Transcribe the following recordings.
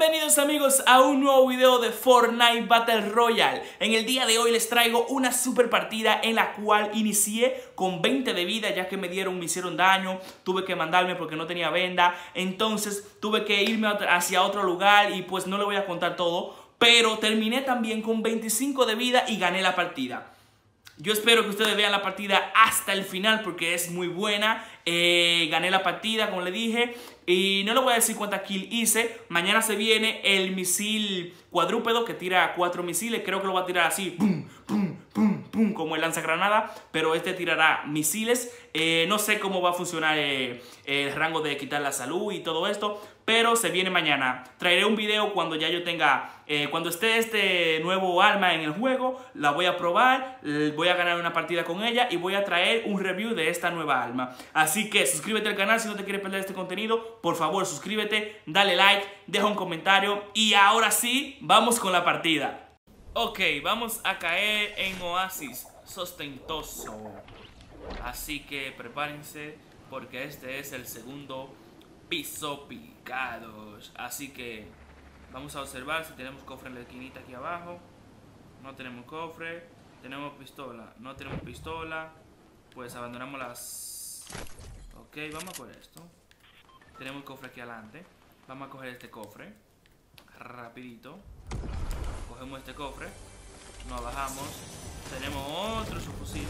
Bienvenidos amigos a un nuevo video de Fortnite Battle Royale. En el día de hoy les traigo una super partida en la cual inicié con 20 de vida, ya que me hicieron daño, tuve que mandarme porque no tenía venda, entonces tuve que irme hacia otro lugar y pues no le voy a contar todo, pero terminé también con 25 de vida y gané la partida. Yo espero que ustedes vean la partida hasta el final porque es muy buena. Gané la partida, como le dije. Y no les voy a decir cuántas kills hice. Mañana se viene el misil cuadrúpedo que tira 4 misiles. Creo que lo va a tirar así, pum, pum, pum, pum, como el lanzagranada. Pero este tirará misiles. No sé cómo va a funcionar el rango de quitar la salud y todo esto. Pero se viene mañana. Traeré un video cuando ya yo tenga, cuando esté este nuevo arma en el juego. La voy a probar, voy a ganar una partida con ella y voy a traer un review de esta nueva arma. Así que suscríbete al canal si no te quieres perder este contenido. Por favor, suscríbete, dale like, deja un comentario. Y ahora sí, vamos con la partida. Ok, vamos a caer en Oasis Sostentoso. Así que prepárense porque este es el segundo piso picados. Así que vamos a observar si tenemos cofre en la esquinita aquí abajo. No tenemos cofre. Tenemos pistola. No tenemos pistola. Pues abandonamos las... Ok, vamos a coger esto. Tenemos el cofre aquí adelante. Vamos a coger este cofre rapidito. Cogemos este cofre. Nos bajamos. Tenemos otro subfusil.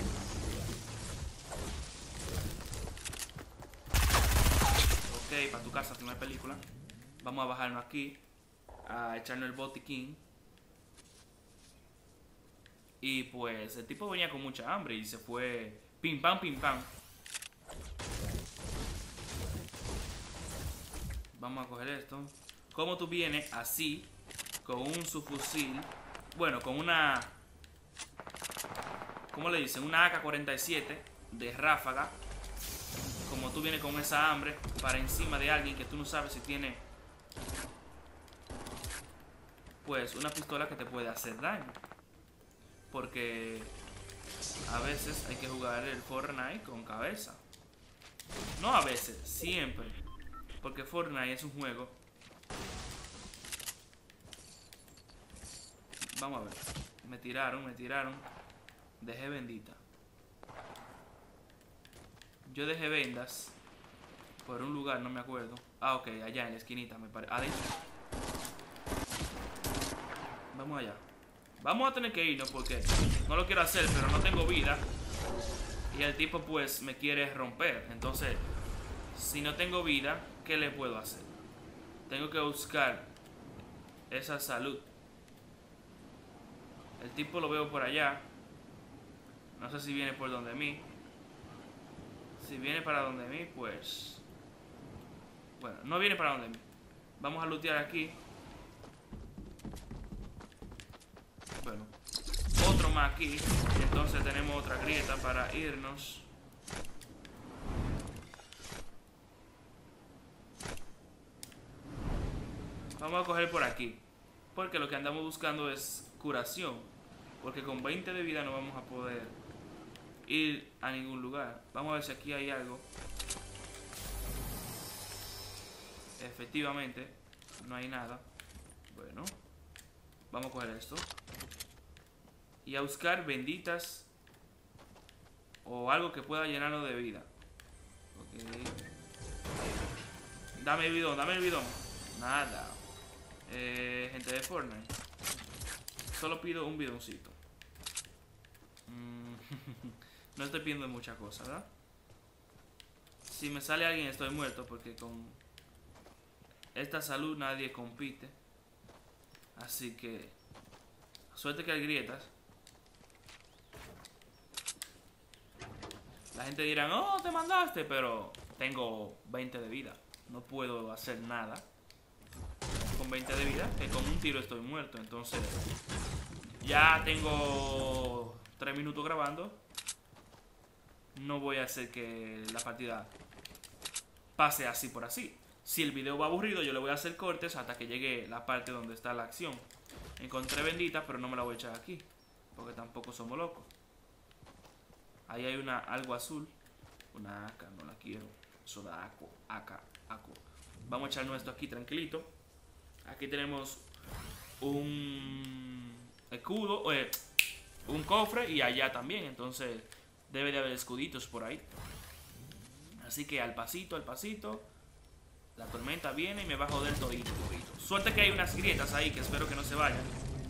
Ok, para tu casa, primera película. Vamos a bajarnos aquí, a echarnos el botiquín. Y pues el tipo venía con mucha hambre y se fue pim pam pim pam. Vamos a coger esto. Como tú vienes así, con un subfusil, bueno, con una, ¿cómo le dicen? Una AK-47 de ráfaga. Como tú vienes con esa hambre para encima de alguien que tú no sabes si tiene, pues, una pistola que te puede hacer daño. Porque a veces hay que jugar el Fortnite con cabeza. No a veces, siempre. Porque Fortnite es un juego. Vamos a ver. Me tiraron. Dejé bendita. Yo dejé vendas por un lugar, no me acuerdo. Ah, ok, allá en la esquinita me parece. Adentro. Vamos allá. Vamos a tener que irnos porque no lo quiero hacer, pero no tengo vida. Y el tipo pues me quiere romper. Entonces, si no tengo vida, ¿qué le puedo hacer? Tengo que buscar esa salud. El tipo lo veo por allá. No sé si viene por donde mí. Si viene para donde mí, pues... Bueno, no viene para donde mí. Vamos a lootear aquí. Bueno, otro más aquí. Y entonces tenemos otra grieta para irnos. Vamos a coger por aquí. Porque lo que andamos buscando es curación. Porque con 20 de vida no vamos a poder ir a ningún lugar. Vamos a ver si aquí hay algo. Efectivamente, no hay nada. Bueno, vamos a coger esto y a buscar benditas o algo que pueda llenarnos de vida. Okay. Dame el bidón, Nada. Gente de Fortnite, solo pido un bidoncito. No estoy pidiendo muchas cosas, ¿verdad? Si me sale alguien estoy muerto porque con esta salud nadie compite. Así que suerte que hay grietas. La gente dirá, oh, te mandaste, pero tengo 20 de vida. No puedo hacer nada con 20 de vida, que con un tiro estoy muerto. Entonces ya tengo 3 minutos grabando. No voy a hacer que la partida pase así por así. Si el video va aburrido, yo le voy a hacer cortes hasta que llegue la parte donde está la acción. Encontré bendita, pero no me la voy a echar aquí, porque tampoco somos locos. Ahí hay algo azul. Una AK, no la quiero. Eso da AK. Vamos a echarnos esto aquí tranquilito. Aquí tenemos un escudo, un cofre y allá también. Entonces debe de haber escuditos por ahí. Así que al pasito, la tormenta viene y me va a joder todito. Suerte que hay unas grietas ahí que espero que no se vayan.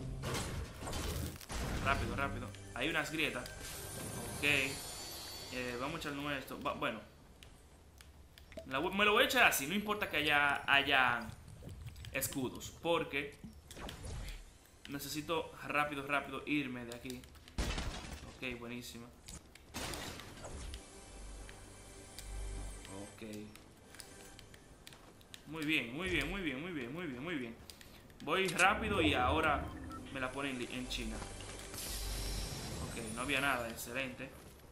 Rápido, rápido. Hay unas grietas. Ok. Vamos a echarnos esto. Bueno. Me lo voy a echar así. No importa que haya escudos. Porque necesito rápido irme de aquí. Ok, buenísimo. Ok. Muy bien. Voy rápido y ahora me la ponen en China. Ok, no había nada, excelente.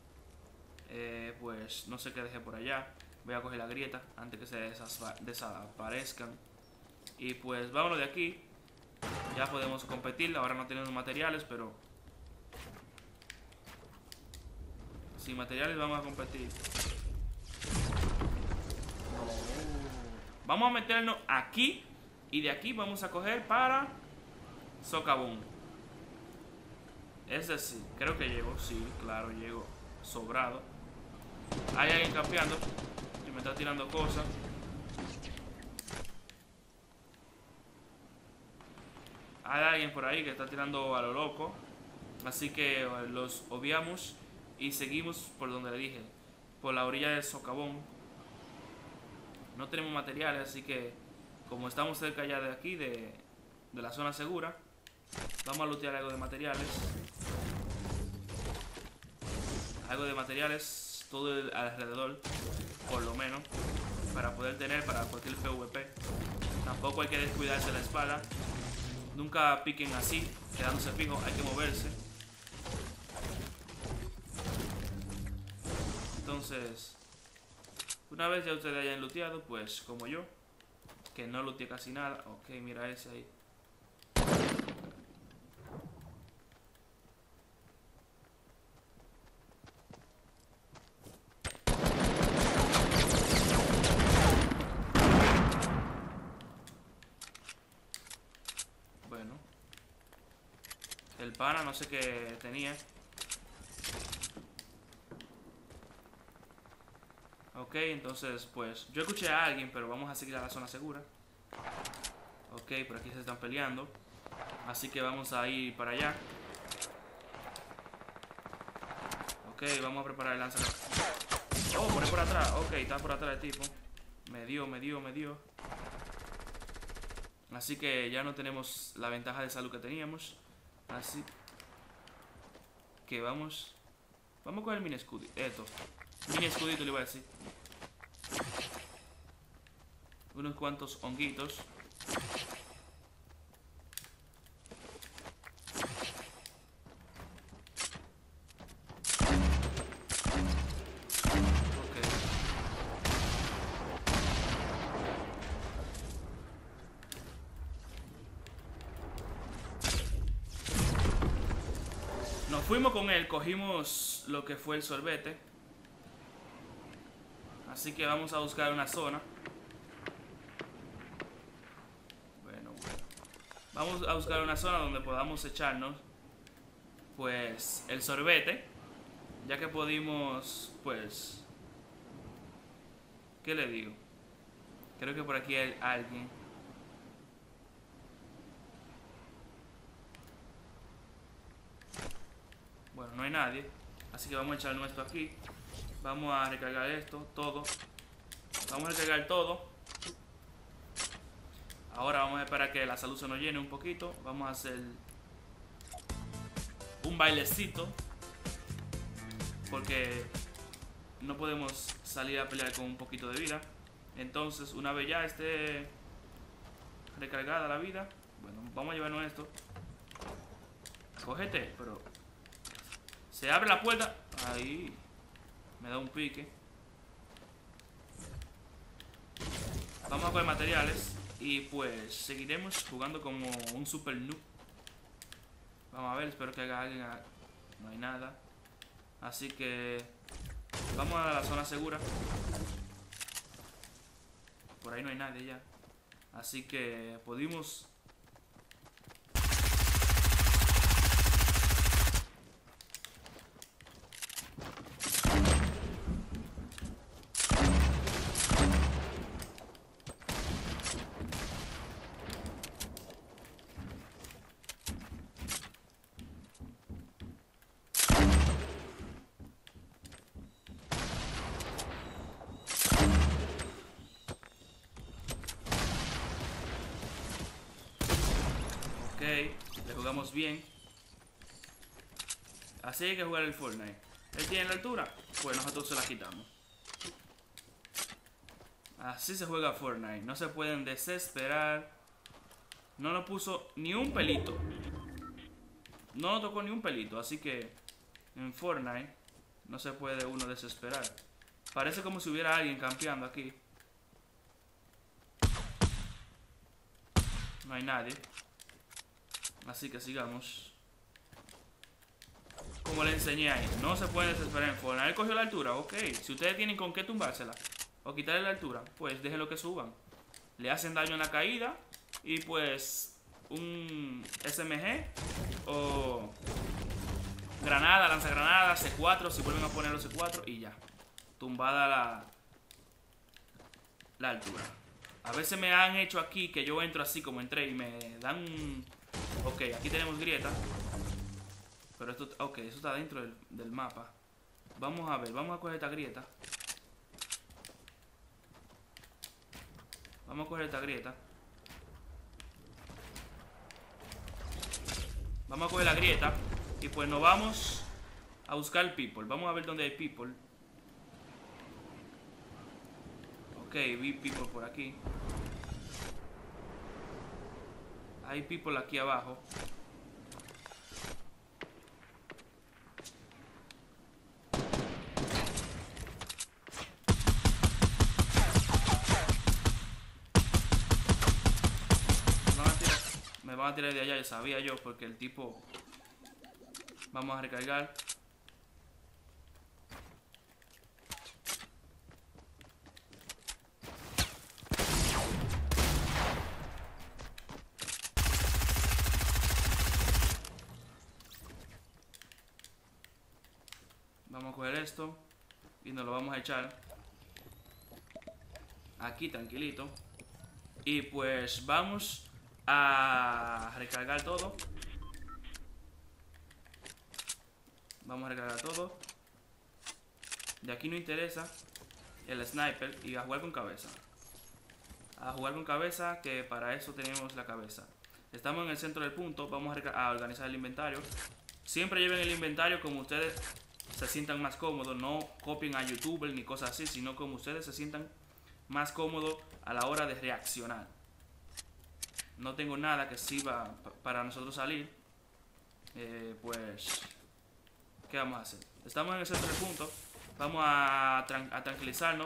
Pues no sé qué dejé por allá. Voy a coger la grieta antes que se desaparezcan. Y pues vámonos de aquí. Ya podemos competir. Ahora no tenemos materiales, pero sin materiales vamos a competir. Vamos a meternos aquí. Y de aquí vamos a coger para Socavón. Es decir, creo que llego. Sí, claro, llego sobrado. Hay alguien campeando y me está tirando cosas. Hay alguien por ahí que está tirando a lo loco. Así que los obviamos y seguimos por donde le dije, por la orilla del socavón. No tenemos materiales, así que como estamos cerca ya de aquí, de la zona segura, vamos a lootear algo de materiales. Algo de materiales, todo alrededor, por lo menos, para poder tener para cualquier PvP. Tampoco hay que descuidarse la espada. Nunca piquen así, quedándose fijo, hay que moverse. Entonces, una vez ya ustedes hayan looteado, pues como yo, que no looteé casi nada. Ok, mira ese ahí. Bueno, el pana no sé qué tenía. Ok, entonces pues yo escuché a alguien, pero vamos a seguir a la zona segura. Ok, por aquí se están peleando. Así que vamos a ir para allá. Ok, vamos a preparar el lanzador. Oh, por atrás. Ok, está por atrás el tipo. Me dio. Así que ya no tenemos la ventaja de salud que teníamos. Así que vamos a coger el mini escudito. Mini escudito le voy a decir. Unos cuantos honguitos. Ok. Nos fuimos con él, cogimos lo que fue el sorbete. Así que vamos a buscar una zona. Bueno. Vamos a buscar una zona donde podamos echarnos pues el sorbete. Ya que pudimos, pues, ¿qué le digo? Creo que por aquí hay alguien. Bueno, no hay nadie. Así que vamos a echar nuestro aquí. Vamos a recargar esto, todo. Vamos a recargar todo. Ahora vamos a esperar que la salud se nos llene un poquito. Vamos a hacer un bailecito. Porque no podemos salir a pelear con un poquito de vida. Entonces, una vez ya esté recargada la vida, bueno, vamos a llevarnos esto. Cógete, pero se abre la puerta. Ahí me da un pique. Vamos a coger materiales y pues seguiremos jugando como un super noob. Vamos a ver, espero que haya alguien. No hay nada. Así que vamos a la zona segura. Por ahí no hay nadie ya. Así que pudimos... Ok, le jugamos bien. Así hay que jugar el Fortnite. Él tiene la altura, pues nosotros se la quitamos. Así se juega Fortnite. No se pueden desesperar. No nos puso ni un pelito. No nos tocó ni un pelito. Así que en Fortnite no se puede uno desesperar. Parece como si hubiera alguien campeando aquí. No hay nadie. Así que sigamos. Como le enseñé ahí, no se puede desesperar en Fortnite. Él cogió la altura, ok. Si ustedes tienen con qué tumbársela o quitarle la altura, pues déjenlo que suban. Le hacen daño en la caída y pues un SMG o granada, lanzagranada, C4, si vuelven a poner los C4 y ya. Tumbada la altura. A veces me han hecho aquí que yo entro así como entré y me dan un... Ok, aquí tenemos grieta. Pero esto... Ok, eso está dentro del mapa. Vamos a ver, vamos a coger esta grieta. Vamos a coger esta grieta. Vamos a coger la grieta. Y pues nos vamos a buscar people. Vamos a ver dónde hay people. Ok, vi people por aquí. Hay people aquí abajo. Me van a tirar de allá, ya sabía yo, porque el tipo... Vamos a recargar. Vamos a coger esto y nos lo vamos a echar aquí tranquilito. Y pues vamos a recargar todo. Vamos a recargar todo. De aquí no interesa el sniper y a jugar con cabeza. A jugar con cabeza, que para eso tenemos la cabeza. Estamos en el centro del punto. Vamos a organizar el inventario. Siempre lleven el inventario como ustedes se sientan más cómodos. No copien a youtubers ni cosas así, sino como ustedes se sientan más cómodos a la hora de reaccionar. No tengo nada que sirva para nosotros salir. Pues, ¿qué vamos a hacer? Estamos en el centro del punto. Vamos a tranquilizarnos,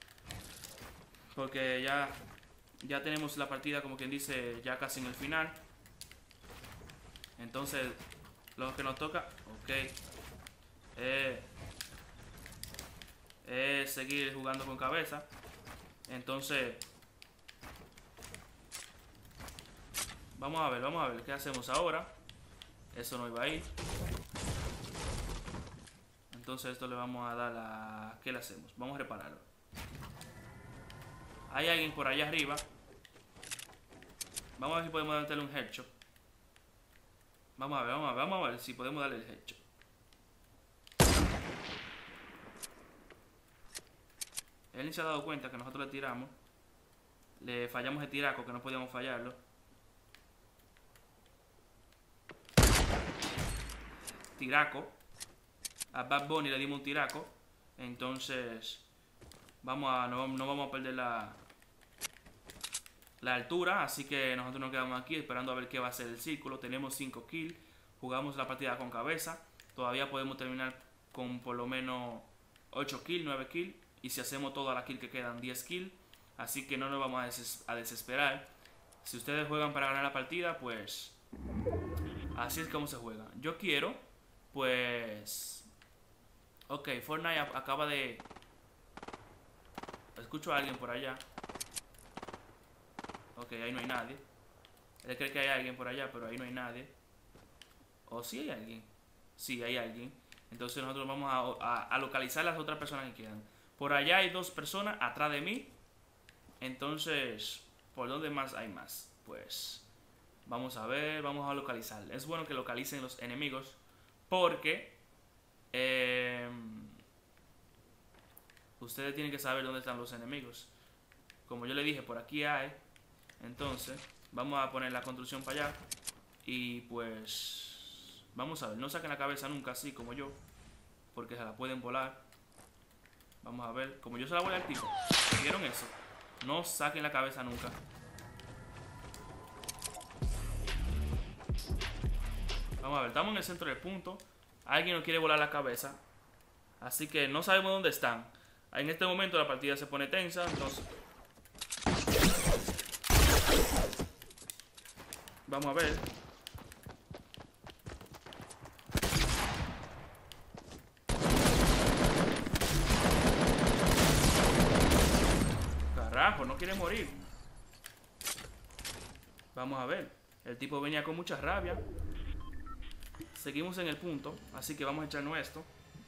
porque ya tenemos la partida, como quien dice, ya casi en el final. Entonces, lo que nos toca, ok, es seguir jugando con cabeza. Entonces, vamos a ver qué hacemos ahora. Eso no iba a ir. Entonces esto le vamos a dar a... ¿Qué le hacemos? Vamos a repararlo. Hay alguien por allá arriba. Vamos a ver si podemos darle un headshot. Vamos a ver si podemos darle el headshot. Él ni se ha dado cuenta que nosotros le tiramos. Le fallamos el tiraco, que no podíamos fallarlo. Tiraco. A Bad Bunny le dimos un tiraco. Entonces no vamos a perder la altura. Así que nosotros nos quedamos aquí esperando a ver qué va a ser el círculo. Tenemos 5 kills. Jugamos la partida con cabeza. Todavía podemos terminar con por lo menos 8 kills, 9 kills. Y si hacemos todas las kills que quedan, 10 kills. Así que no nos vamos a desesperar. Si ustedes juegan para ganar la partida, pues así es como se juega. Yo quiero, pues... Ok, Fortnite acaba de... Escucho a alguien por allá. Ok, ahí no hay nadie. Él cree que hay alguien por allá, pero ahí no hay nadie. ¿O sí hay alguien? Sí, hay alguien. Entonces nosotros vamos a localizar las otras personas que quedan. Por allá hay 2 personas atrás de mí. Entonces, ¿por dónde más hay más? Pues vamos a ver, vamos a localizar. Es bueno que localicen los enemigos porque ustedes tienen que saber dónde están los enemigos. Como yo le dije, por aquí hay. Entonces, vamos a poner la construcción para allá. Y pues vamos a ver, no saquen la cabeza nunca así como yo, porque se la pueden volar. Vamos a ver, como yo se la volé al tipo. ¿Vieron eso? No saquen la cabeza nunca. Vamos a ver, estamos en el centro del punto. Alguien nos quiere volar la cabeza, así que no sabemos dónde están. En este momento la partida se pone tensa. Entonces vamos a ver. Carajo, no quiere morir. Vamos a ver. El tipo venía con mucha rabia. Seguimos en el punto, así que vamos a echarnos esto.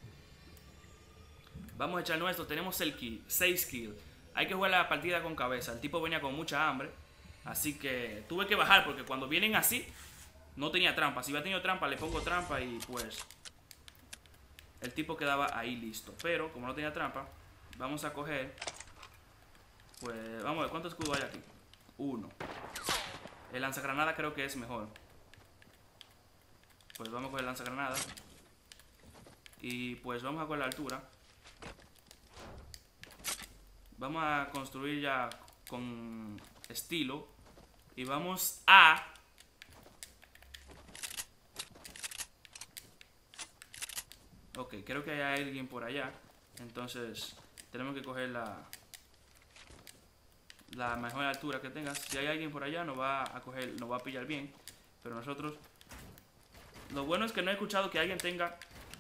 Vamos a echarnos esto. Tenemos el kill, 6 kills. Hay que jugar la partida con cabeza. El tipo venía con mucha hambre, así que tuve que bajar porque cuando vienen así no tenía trampa. Si hubiera tenido trampa le pongo trampa y pues el tipo quedaba ahí listo. Pero como no tenía trampa, vamos a coger. Pues vamos a ver cuántos escudos hay aquí. 1. El lanzagranada creo que es mejor. Pues vamos a coger el lanzagranada. Y pues vamos a coger la altura. Vamos a construir ya con estilo. Y vamos a... Ok, creo que hay alguien por allá. Entonces tenemos que coger la mejor altura que tengas. Si hay alguien por allá nos va a coger, nos va a pillar bien. Pero nosotros... Lo bueno es que no he escuchado que alguien tenga...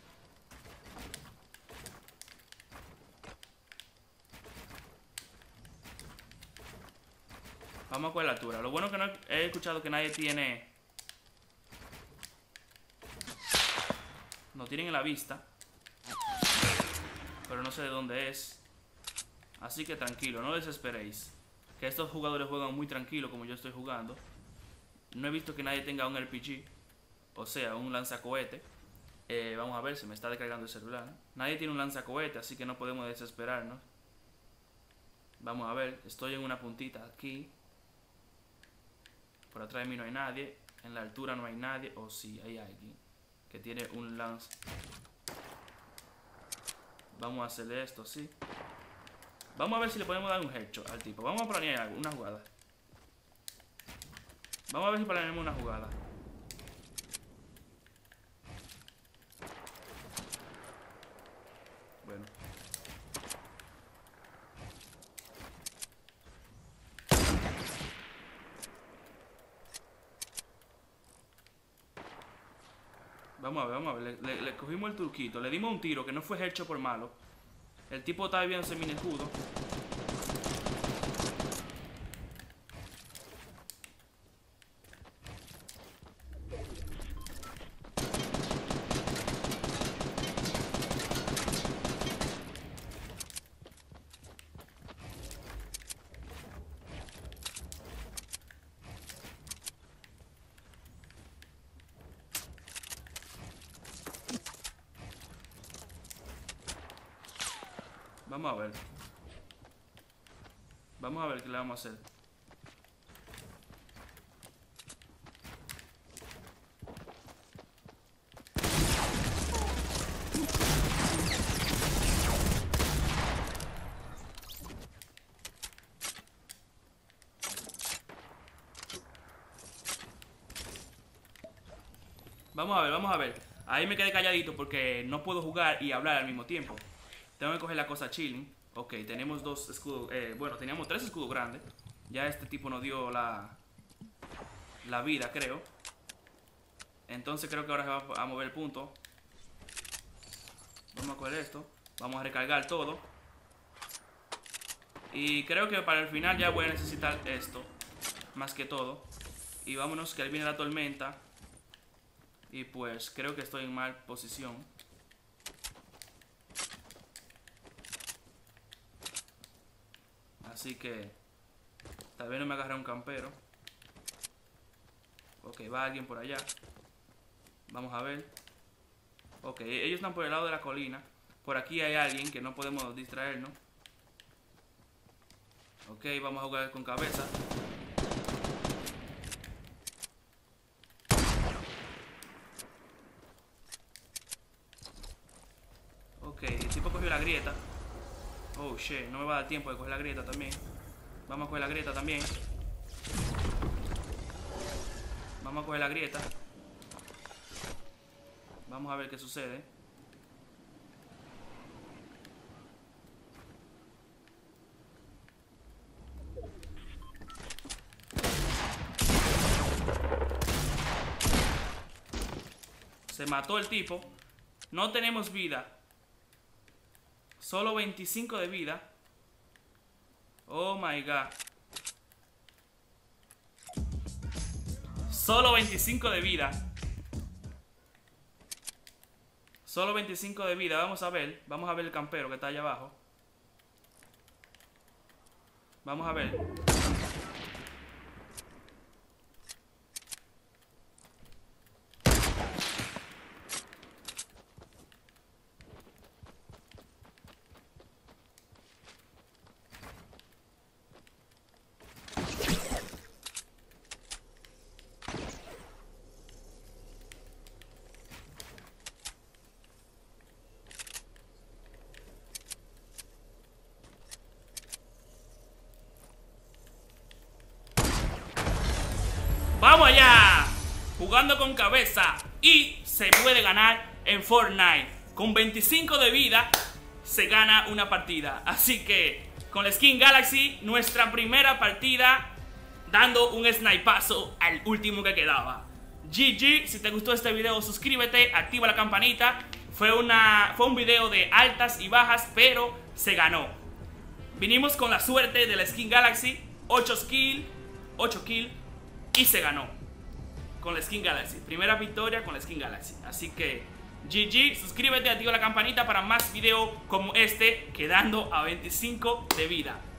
Vamos a coger la altura. Lo bueno es que no he escuchado que nadie tiene... No tienen en la vista. Pero no sé de dónde es. Así que tranquilo, no desesperéis. Que estos jugadores juegan muy tranquilo como yo estoy jugando. No he visto que nadie tenga un RPG. O sea, un lanzacohete. Vamos a ver, se me está descargando el celular. Nadie tiene un lanzacohete, así que no podemos desesperarnos. Vamos a ver, estoy en una puntita aquí. Por atrás de mí no hay nadie. En la altura no hay nadie. O sí, hay alguien que tiene un lance. Vamos a hacerle esto así. Vamos a ver si le podemos dar un headshot al tipo. Vamos a planear algo, una jugada. Vamos a ver si planeamos una jugada. Bueno. Vamos a ver. Le cogimos el turquito. Le dimos un tiro que no fue hecho por malo. El tipo estaba viéndose mini escudo. Vamos a ver. Vamos a ver qué le vamos a hacer. Vamos a ver. Ahí me quedé calladito porque no puedo jugar y hablar al mismo tiempo. Tengo que coger la cosa chilling. Ok, tenemos 2 escudos. Bueno, teníamos 3 escudos grandes. Ya este tipo nos dio la vida, creo. Entonces creo que ahora se va a mover el punto. Vamos a coger esto. Vamos a recargar todo. Y creo que para el final ya voy a necesitar esto. más que todo. Y vámonos, que ahí viene la tormenta. Y pues creo que estoy en mal posición. Así que tal vez no me agarre un campero. Ok, va alguien por allá. Vamos a ver. Ok, ellos están por el lado de la colina. Por aquí hay alguien que no podemos distraernos. Ok, vamos a jugar con cabeza. Ok, el tipo cogió la grieta. Oh shit, no me va a dar tiempo de coger la grieta también. Vamos a coger la grieta también. Vamos a coger la grieta. Vamos a ver qué sucede. Se mató el tipo. No tenemos vida. Solo 25 de vida. Oh my god. Solo 25 de vida. Solo 25 de vida. Vamos a ver el campero que está allá abajo. Vamos a ver. ¡Vamos allá! Jugando con cabeza. Y se puede ganar en Fortnite. Con 25 de vida se gana una partida. Así que con la Skin Galaxy, nuestra primera partida, dando un snipazo al último que quedaba. GG, si te gustó este video, suscríbete, activa la campanita. Fue un video de altas y bajas, pero se ganó. Vinimos con la suerte de la Skin Galaxy. 8 kills y se ganó con la Skin Galaxy. Primera victoria con la Skin Galaxy. Así que GG, suscríbete, activa la campanita para más videos como este, quedando a 25 de vida.